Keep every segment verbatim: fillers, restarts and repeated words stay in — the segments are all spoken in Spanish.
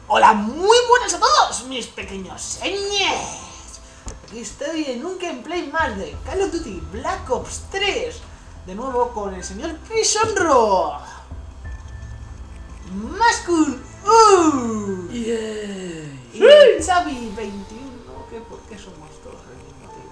Hola, muy buenas a todos mis pequeños señores. Aquí estoy en un gameplay más de Call of Duty Black Ops tres. De nuevo con el señor Prisonro. Mascul uh, yeah. Y el Xavi veintiuno. ¿Qué, ¿Por qué somos todos el mismo tío?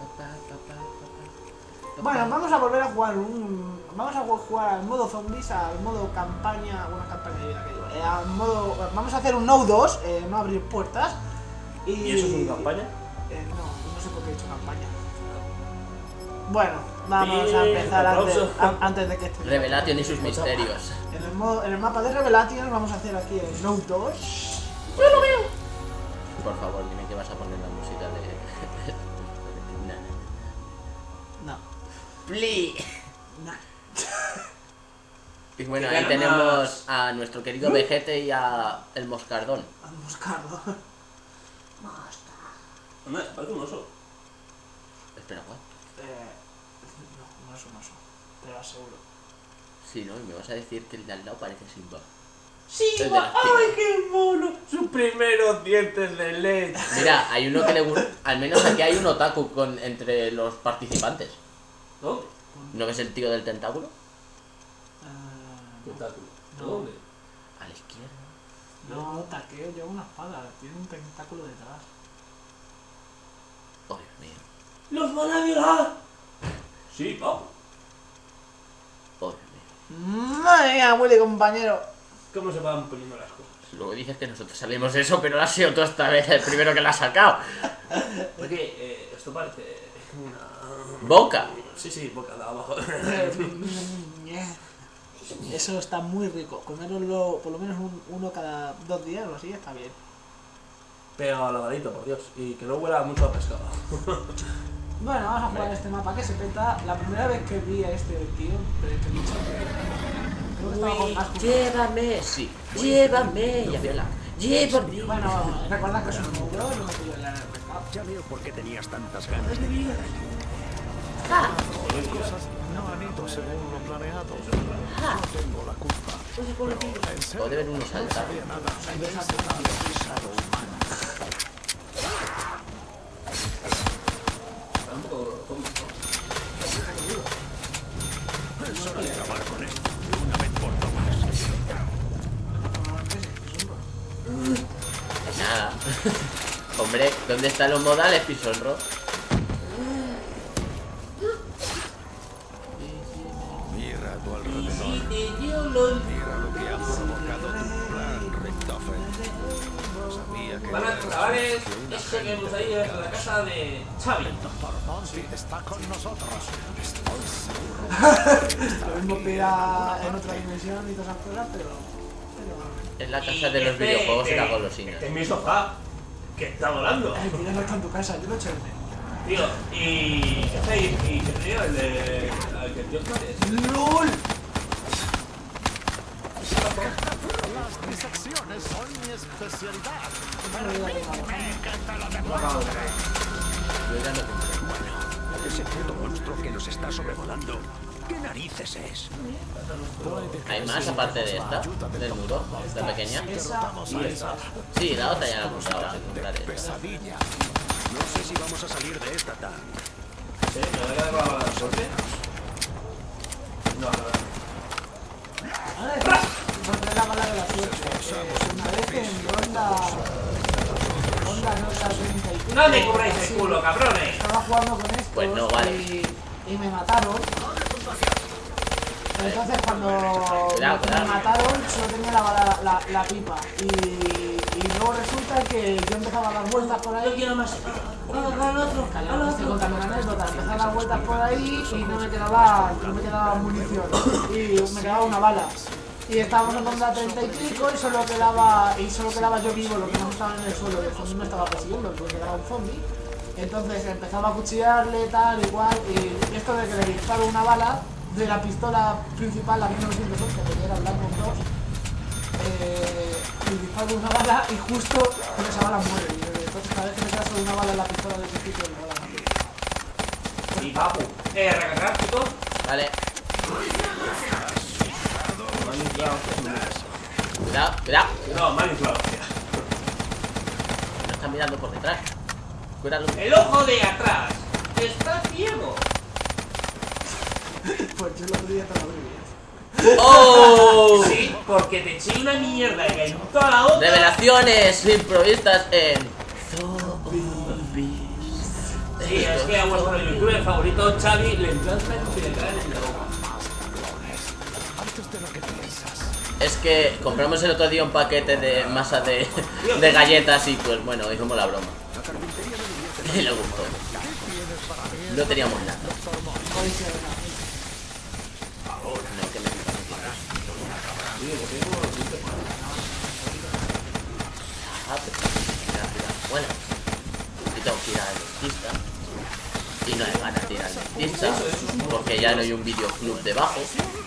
Bueno, vamos a volver a jugar un... Vamos a jugar al modo zombies, al modo campaña... Bueno, campaña de vida que digo. Eh, al modo... Vamos a hacer un no dos, eh, no abrir puertas. Y... ¿Y eso es una campaña? Eh, no, no sé por qué he dicho campaña. Bueno, vamos a empezar antes, a, antes de que esté... Revelation y sus misterios. En el, modo, en el mapa de Revelation vamos a hacer aquí el no dos. ¡Yo lo veo! Por favor, dime que vas a poner la música de... No. Please. No. Y bueno, ahí tenemos a nuestro querido Vegete y a el Moscardón. Al Moscardo. Anda, parece un oso. Espera, ¿what? Eh, no, no es un oso, te lo aseguro. Sí, ¿no? Y me vas a decir que el de al lado parece Simba. ¡Sí! El de la ¡Ay, qué mono! Sus primeros dientes de leche. Mira, hay uno que le gusta... Al menos aquí hay un otaku con... entre los participantes. ¿Dónde? ¿No ves el tío del tentáculo? Uh, Tentáculo. No. ¿Dónde? A la izquierda. no, taqueo, lleva una espada, tiene un tentáculo detrás. Oh, Dios mío. ¡Los van a violar! Sí, papu. Oh, Dios mío. Madre mía, Willy, compañero. ¿Cómo se van poniendo las cosas? Luego dices que nosotros salimos de eso, pero lo has sido tú esta vez el primero que la has sacado. Porque eh, esto parece una... Boca. Sí, sí, boca de abajo. Eso está muy rico. Coméroslo por lo menos un, uno cada dos días o así está bien. Pero lavadito, por Dios. Y que no huela mucho a pescado. Bueno, vamos a jugar este mapa que se peta. La primera vez que vi a este tío, este bicho, creo que estaba con Mascul. Llévame, sí. Llévame. Ya viola. Llévame. Bueno, recuerda que es un mugro y no me pillo en el pescado. Ya veo por qué tenías tantas ganas de vivir. Ah. Las cosas no han ido según lo planeado. Ah. No tengo la culpa. En serio, O deben uno saltar. no sabía nada de este atravesado humano. Está un poco cómico. Es hora de acabar con esto de una vez por todas. Nada. Hombre, ¿dónde están los modales, Pisonro? Mira a tu alrededor. Mira lo que ha provocado tu plan, Richtofen. Sabía que... Van a, chavales, esto que hemos ahí es la casa de Xavi. Doctor Monty está con nosotros. Estoy seguro. Lo mismo pilla en otra dimensión y todas esas cosas, pero... pero... Es la casa de los videojuegos y la golosina. Este es mi sofá, que está volando. Ay, mira, no está en tu casa, yo lo eché de menos. Tío, y... ¿Qué hacéis? ¿Y qué tío? El de... El que Dios quiere. ¡Lol! Las disecciones son mi especialidad. Yo ya no compré. Ese puto monstruo que nos está sobrevolando. ¿Qué narices es? ¿Hay más aparte de esta? ¿Del muro? ¿La pequeña? Esa y esa. Sí, la otra ya la hemos dado, secundaria. Pesadilla. No sé si vamos a salir de esta tan. ¿Sí? ¿Me voy a dar la bala de suerte? No, no, no. Encontré la bala de la suerte. Eh, una vez en ronda... Ronda no la treinta y pico. ¡No me cubráis el culo, cabrones! Estaba jugando con esto Pues no, vale. y, y me mataron. Entonces cuando Cuidado, me cuidado. mataron solo tenía la, bala- la, la pipa y, y luego resulta que yo empezaba a dar vueltas por ahí. No quiero más. Claro, estoy contando una anécdota, empecé a dar vueltas por ahí y no me quedaba, no me quedaba munición y me quedaba una bala. Y estábamos en ronda treinta y pico y solo quedaba y solo quedaba yo vivo, lo que no estaba en el suelo, y el zombie me estaba persiguiendo, porque quedaba un zombie. Entonces empezaba a cuchillarle tal igual y esto de que le disparo una bala de la pistola principal, la mil novecientos once, que era Black Ops dos, eh, y disparo una bala y justo con esa bala muere. Y entonces cada vez que me queda solo una bala en la pistola del principio, la bala muere. Y papu. Eh, recargar, chicos. Vale. Maniflado. Cuidado, cuidado. No, maniflado. mirando por detrás. Cuéntalo. El ojo de atrás está ciego. Pues yo lo diría toda la vida. ¡Oh! Sí, porque te eché una mierda y en toda la otra. Revelaciones improvistas en Zombies. Sí, es que a vuestro youtuber favorito, Xavi, le encanta penetrar en la boca. Es que compramos el otro día un paquete de masa de, de galletas y pues bueno, hicimos la broma. Y le gustó. No teníamos nada. No, que me Ah, pero bueno, y tengo que ir al dentista. Y no hay ganas de ir al dentista porque ya no hay un videoclub debajo.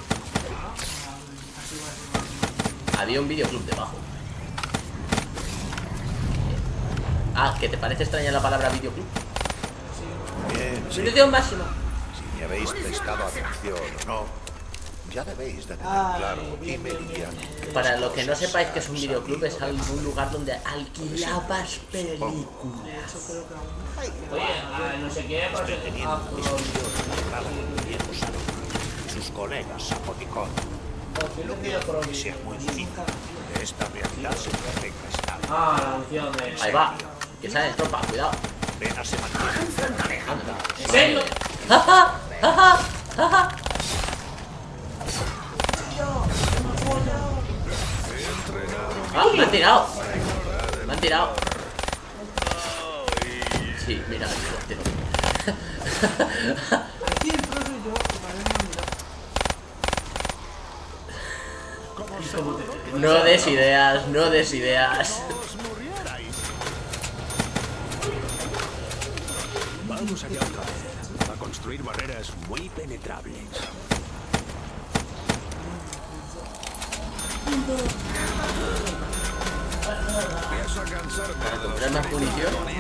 Había un videoclub debajo. Ah, ¿que te parece extraña la palabra videoclub? Bien, sí. Situación máxima. Si me habéis prestado atención o no, ya debéis de tener Ay, claro bien, qué bien, meridiano. Para los que no sepáis que es un videoclub, es algún lugar donde alquilabas películas. Eso creo que aún. Oye, ah, no sé qué, pero Teniendo viejos sus colegas apodicón. Que sea muy distinta de esta realidad se perfecta estado. Ah, la unción de... Ahí va, que sale tropa, cuidado. Apenas se mantiene alejando. ¿En serio? ¡Jaja! ¡Jaja! ¡Jaja! ¡Ah! ¡Me han tirado! ¡Me han tirado! Sí, mira, mira, Aquí el profe y yo, que parece una mirada. no des ideas, no des ideas. Vamos allá otra vez. A construir barreras muy penetrables. Pienso cansarme Para comprar más munición. No,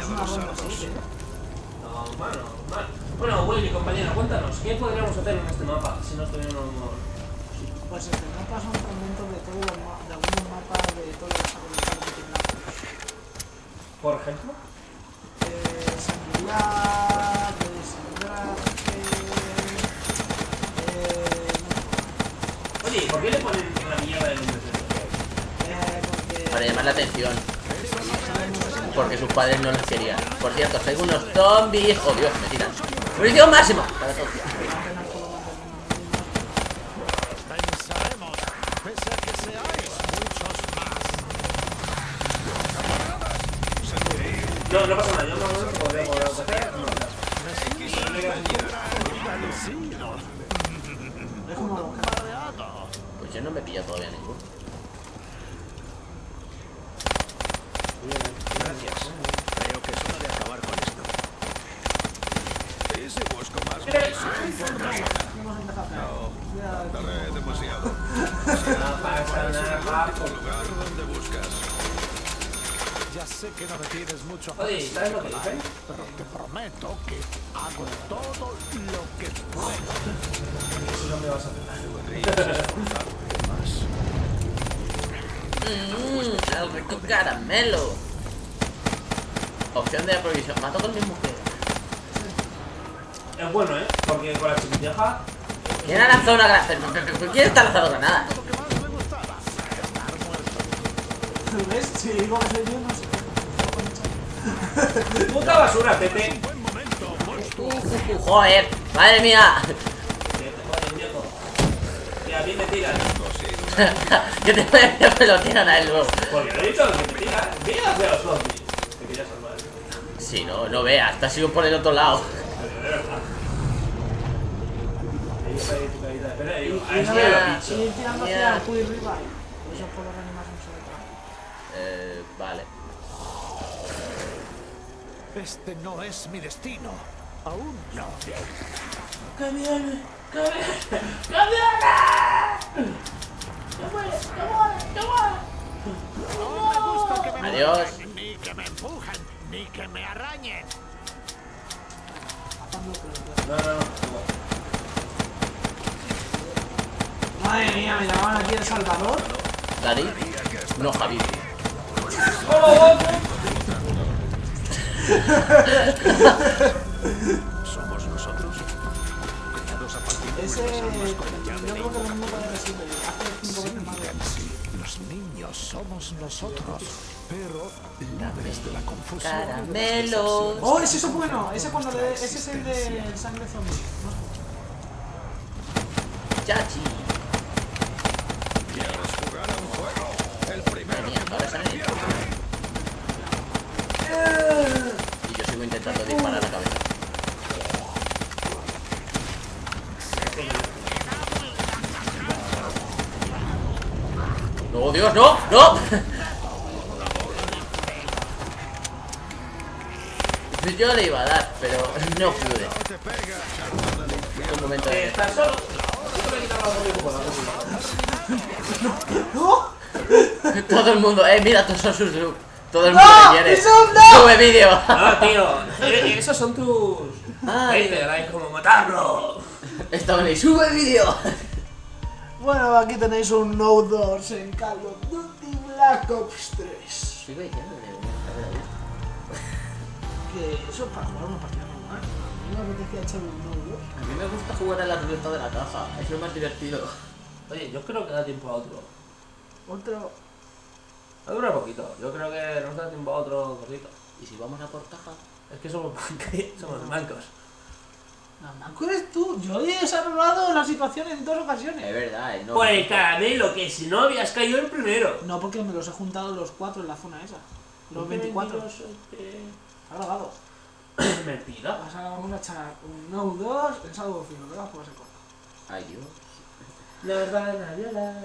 mano, mano. Bueno, Willy, compañero, cuéntanos, ¿qué podríamos hacer en este mapa si no tuviéramos... Pues este mapa son fragmentos de todos los ma de algunos mapas de todos los facultades de tecnología. Por ejemplo? Eh, Sanguilar, de Sangraje, eh, Oye, ¿por qué le ponen la mierda de nombre de eh, porque... Para llamar la atención. Porque sus padres no los querían. Por cierto, traigo unos zombies. Oh Dios, me tiran. ¡Munición máxima! Para todos. Pensaremos, pese a que seáis muchos más. No, no pasa nada, yo no sé si podría poder hacer. Es como lo que... Pues yo no me pillo todavía ninguno. Gracias. Creo que es hora de acabar con esto. ese bosco más Vamos a empezar. tarde demasiado. No pasa nada. Lugar donde buscas. Ya sé que no me tienes mucho a Oye, ¿sabes lo que dicen? pero te prometo que hago todo lo que puedo. Eso no me vas a hacer. Más. Mmm, el rico caramelo. Opción de provisión. Mato con mi mujer. Es bueno, ¿eh? Porque con la chiquilleja... ¿Quién ha lanzado una granada? ¿Quién está lanzando granadas? ¿Ves? Si digo que soy yo, no sé. ¡Puta basura, Pepe! Uh, uh, uh, joder, madre mía. Joder, viejo. Y a mí me tiran. Que te me lo tiran a él luego. Porque lo he dicho, que me tiran. Mira hacia los zombies. Te quería salvar. Si no, no veas, te has ido por el otro lado. Ahí está ahí tu carita. Espera, ahí. Y Ahí no está el me bicho. ir tirando hacia Mira. el Quick Revive. Eso puedo reanimar un solo traje. Eh, vale. Este no es mi destino. Aún no. ¡Que viene! ¡Que viene! ¡Que viene! ¡Que muere! ¡Que muere! ¡Que muere! No me gusta que me Adiós. empujen, ni que me empujen, ni que me arañen. No, no, no. Madre mía, me llamaban aquí El Salvador. Dani. No, Javi. ¡Oh, oh, oh! Somos nosotros. Creados a partir de Ese... nuestras Yo armas con la llave creo de que lo mismo puede decirle. Hace cinco veces más. Sí, los niños somos nosotros. Pero la vez de la confusión. Caramelos. ¡Oh, ese es bueno! Ese, cuando le, ese es el de sangre zombie. Chachi. ¿Quieres jugar a un juego? El primero. Madre mía, ahora sale el- Y yo sigo intentando disparar a la cabeza. ¡No, Dios, no! ¡No! Yo le iba a dar, pero no pude. Un momento de... ¿Estás solo? Todo el mundo, eh, mira, todos son sus look. Todo el mundo ¡No! le quiere. ¡Eso no! ¡Sube vídeo! No, tío. eh, Esos son tus... Ay. haters, hay como matarlo. Estaban ahí, sube vídeo. Bueno, aquí tenéis un No Doors en Call of Duty Black Ops tres. Sigo diciéndole, Que eso es para jugar una partida normal. A mí me apetecía echar un No Doors. a mí me gusta jugar a la ruleta de la caja, es lo más divertido. Oye, yo creo que da tiempo a otro. Otro... Va a durar poquito. Yo creo que nos da tiempo a otro cortito. ¿Y si vamos a por caja? Es que somos mancos. Somos mancos. No, Manco eres tú. Yo he salvado la situación en dos Es ocasiones. verdad, eh, no. Por el caramelo, que si no habías caído el primero. No, porque me los he juntado los cuatro en la zona esa. Los veinticuatro. Ha grabado. Mentira. Vas a, vamos a echar un No Doors en salvo fino. ¿Verdad? Pues se corta. Ay, Dios. Nos van a violar.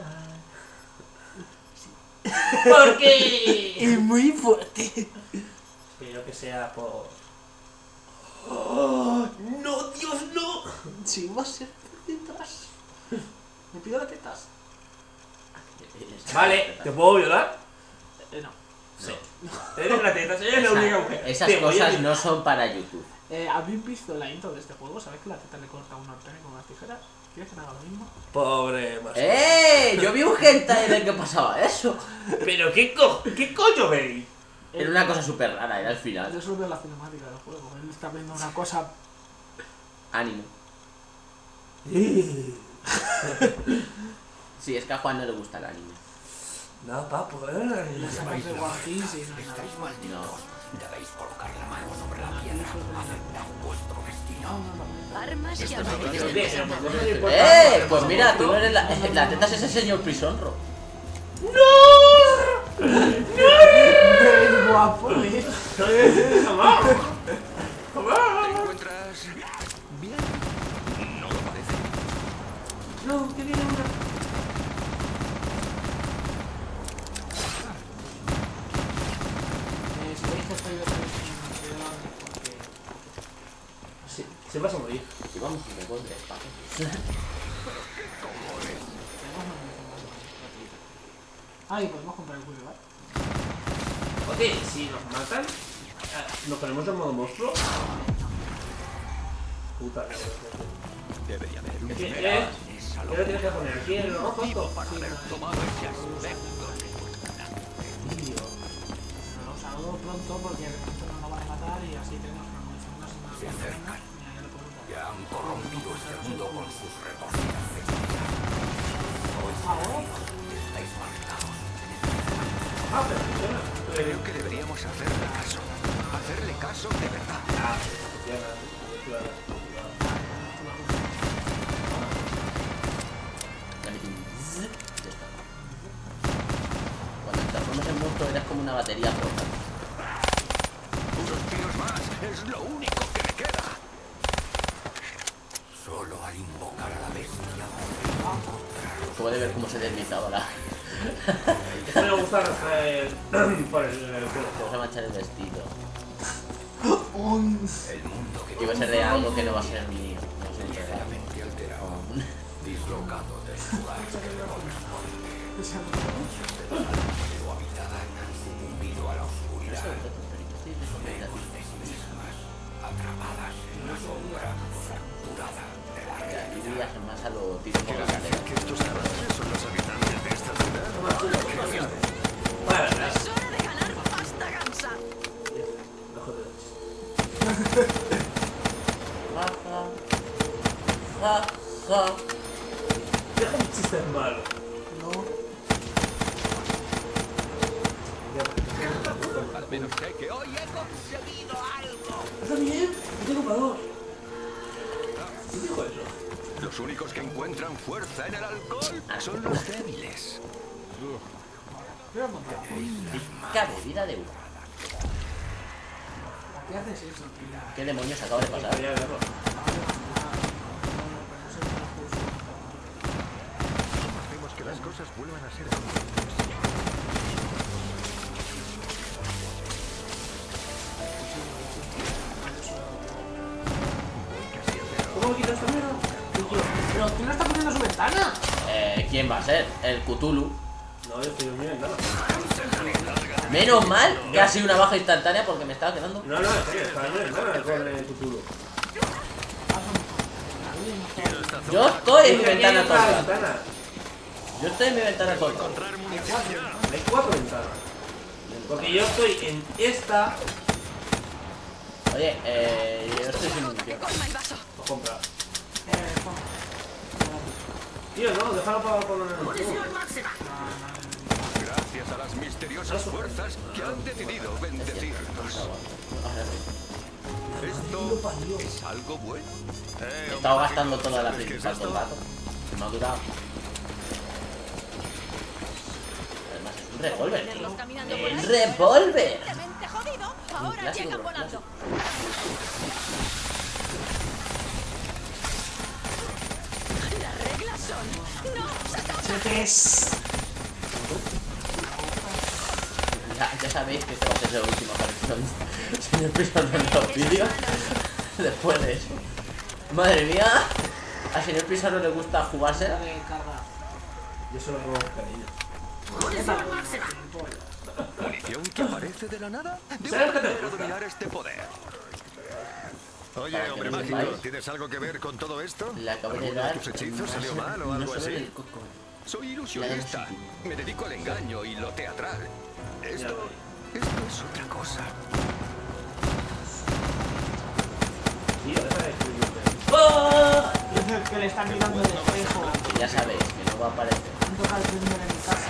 ¿Por qué? Y muy fuerte. Espero que sea por... ¡Oh! ¡No, Dios, no! Sí, va a ser por detrás. Me pido las tetas. Vale, ¿te puedo violar? Eh, no. Sí. Eres la teta, eres la Esa- única mujer. esas Te voy a cosas violar. no son para YouTube. Eh, ¿Habéis visto la intro de este juego? ¿Sabéis que la teta le corta un ortene con unas tijeras? ¿Quieres que haga lo mismo? Pobre Marcelo. ¡Eh! Yo vi un hentai en el que pasaba eso. Pero qué co... ¿Qué coño veis? Era una cosa súper rara, era al final. Yo solo veo la cinemática del juego. Él está viendo una cosa... Ánimo. Sí, es que a Juan no le gusta el anime. No, papo, eh. La sacas de One Piece y no hay nada. No. Debéis colocar la mano sobre la piedra. Aceptad vuestro destino. Armas y Pero armas. qué, pero ¿por qué no le importa? ¡Eh! Pues mira, tú eres la, la teta es ese señor Prisonro. ¡Qué guapo! ¿eh? ¿Te encuentras bien? No lo parece. No, que viene una... Eh, si veis que estoy de cuidado porque... Sí, se vas a morir. Y vamos, me voy de espacio. Ah, y podemos comprar el culo, ¿vale? Oye, si nos matan, eh, ¿nos ponemos en modo monstruo? Puta que Debería haber un ¿Qué eh? ¿Qué lo tienes que poner? ¿Aquí en el rojo esto? para haber tomado ese aspecto. Pero los hago pronto porque de pronto no nos van a matar y así tenemos una munición más más. Se acercan. Mira, ya lo puedo dar. Ya han corrompido este mundo con sus retorcidas fechorías. Hoy Ahora, estáis marcados. Ah, pero funciona. Creo que deberíamos hacerle caso. Hacerle caso de verdad. Ah, funciona, funciona. Ya metí un zzz, ya está. Cuando te transformas en monstruo eres como una batería rota. Unos tiros más. Es lo único que me queda. Solo al invocar a la bestia podré encontrarlo. Puede ver cómo se deslizaba la... Esto me gusta eh, por el, el Vamos juego. a manchar el vestido. un... El mundo que Que iba a ser de algo que no va a ser mío. No sé si será. ligeramente alterado, dislocado del lugar que le corresponde. Su habitada han sucumbido a la oscuridad. Menos de sí mismas, atrapadas en la sombra fracturada de la Aquí realidad. viajan más a lo tiro por la cadera. ¿Que estos cadáveres son los habitantes de esta ciudad? Bueno, Es hora de ganar pasta gansa. no joder. Pero sé que hoy he conseguido algo. ¿Está bien? Yo tengo para dos. ¿Qué dijo eso? Los únicos que encuentran fuerza en el alcohol son los débiles. Qué bebida de uva. ¿Qué haces eso, tío? ¿Qué demonios acaba de pasar? Quería verlo. Hacemos que las cosas vuelvan a ser ¿Cómo me quitas esta mierda? ¿Pero quién no está poniendo su ventana? Eh, ¿quién va a ser? El Cthulhu. No, yo estoy bien, nada. Menos mal que ha sido una baja instantánea porque me estaba quedando. No, no, en serio, está bien, nada, con el Cthulhu. Yo estoy en mi Dice, ventana ¿quién todo el entra a la rato. ventana? Yo estoy en mi ventana todo el rato. Hay cuatro ventanas. Porque yo estoy en esta. Oye, eh, yo estoy sin munición. Lo comprar. Eh, Juan. Tío, no, déjalo para poner en el juego. gracias a las misteriosas fuerzas que han decidido bendecirnos. Ahora sí. ¿Esto es algo bueno? Eh, He hombre, estado gastando chicos, toda la ¿sabes qué es principal todo el esto? rato. Se me ha durado. Además es un revólver, tío. Caminando por ¡El ahí. revólver! Tremendamente jodido. Un Ahora clásico, llegan volando. Las reglas son. No, Satán. Chetes. Ya, ya sabéis que esta va a ser la última aparición del señor Pizarro en los vídeos. Después de eso. Madre mía. Al señor Pizarro le gusta jugarse. La de carga. Yo solo robo cariño. ¿Munición que aparece de la nada? Debo ¿Sabes qué te aprender a gusta? dominar este poder. Oye, Para que hombre lo mágico, sepáis. ¿tienes algo que ver con todo esto? Le acabo de ¿Alguno dar. de tus hechizos salió un mal o no algo solo así? del coco. Soy ilusionista. Me dedico al engaño y lo teatral. Esto, esto es otra cosa. Tío, deja de escribirte. Dice que le están mirando el espejo. Que ya sabéis que no va a aparecer. Han tocado el primer en mi casa.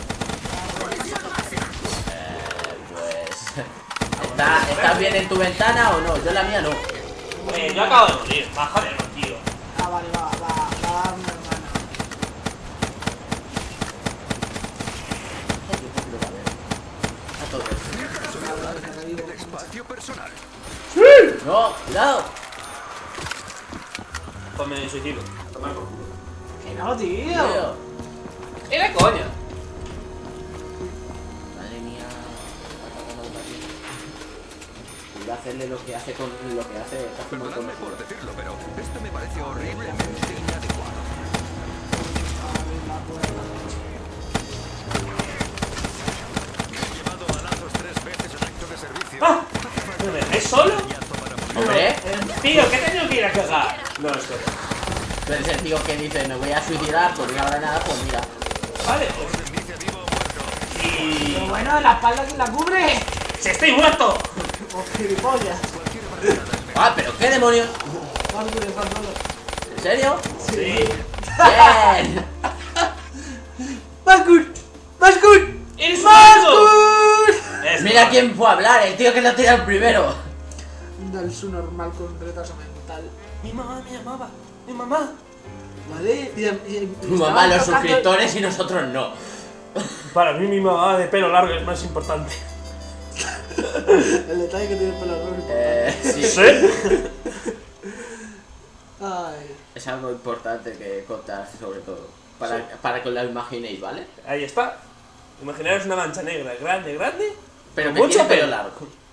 Eh, pues. ¿Está, ¿Estás bien en tu ventana o no? Yo en la mía no. Eh, yo acabo de morir. Bájale, tío. Ah, vale, va, va, va a mi hermana. A todo. El espacio personal. No, cuidado. Pues me suicido. Tomar por culo. Que no, tío. Tío. Era coña. Madre mía. Iba a hacerle lo que hace con lo que hace casi con Perdonadme por decirlo, pero esto me parece horriblemente inadecuado. He llevado balazos tres veces en acto de servicio. ¡Ah! ¿Me dejáis solo? Hombre, Tío, ¿qué tengo que ir a cagar? No, esto. tú eres el tío que dice me voy a suicidar por una granada, pues mira. Vale, pues. Dice vivo o muerto. Y. Pero bueno, la espalda que la cubre. ¡Si estoy muerto! O gilipollas. Ah, pero qué demonios. Más duro, más duro. ¿En serio? Sí. Bien. Más good. Más good. ¡Eres un Más asco! good. Es Mira normal. quién fue a hablar, el tío que lo ha tirado primero. Del su normal con retraso mental. Mi mamá me llamaba. Mi mamá. Vale. Y, y, y Tu mamá, los estaban tocando- suscriptores y nosotros no. Para mí, mi mamá de pelo largo es más importante. El detalle que tiene el pelo largo. Eh, sí. ¿Sí? Ay. Es algo importante que contar, sobre todo. Para, para que lo imaginéis, ¿vale? Ahí está. Imaginaros una mancha negra grande, grande. Pero con que mucho tiene pelo pelo. largo.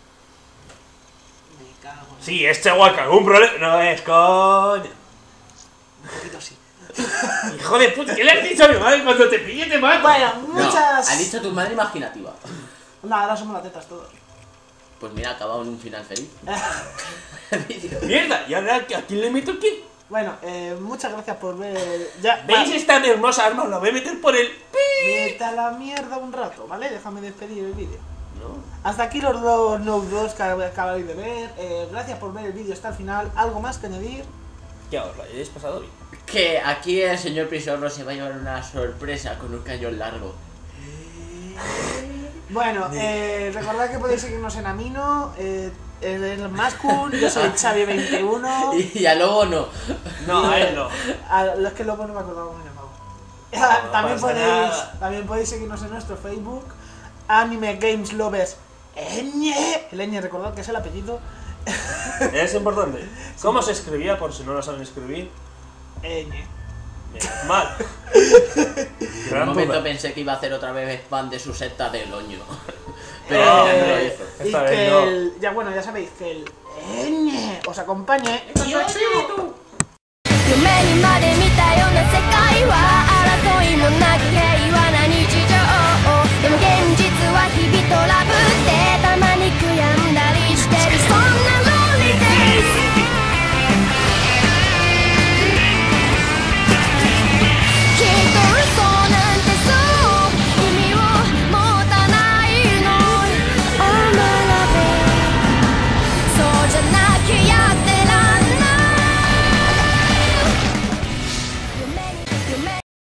Me cago en Sí, este guaca, un problema. No es coña. un poquito así. Hijo de puta, ¿qué le has dicho a mi madre? Cuando te pille te mato. Bueno, No, muchas. ha dicho tu madre imaginativa. No, ahora somos las tetas todos. Pues mira, ha acabado en un final feliz. Mierda, ¿y ahora a quién le meto qué? Bueno, eh, muchas gracias por ver. Ya, ¿Veis vale. esta hermosa arma? La voy a meter por el. Vete a la mierda un rato, ¿vale? Déjame despedir el vídeo. Hasta aquí los dos Noob dos que acabáis de ver. Eh, gracias por ver el vídeo hasta el final. ¿Algo más que añadir? ¿Qué os lo hayáis pasado bien? Que aquí el señor Pizarro se va a llevar una sorpresa con un cañón largo. Bueno, eh, recordad que podéis seguirnos en Amino, eh, él es Mascun, yo soy Xavi veintiuno. Y a Lobo no. No, a él no. A los que luego no me acordaba cómo me llamaba. No también, pasa podéis, nada. también podéis seguirnos en nuestro Facebook, Anime Games Lovers Eñe. El Eñe, recordad que es el apellido. Es importante. ¿Cómo se escribía por si no lo saben escribir? Eñe. Menos mal. En Gran un momento duda. pensé que iba a hacer otra vez spam de su secta del oño. Pero Eh, al final no lo hizo. Y Esta vez que no. el, ya bueno, ya sabéis que el Eñe os acompañe. ¡Y os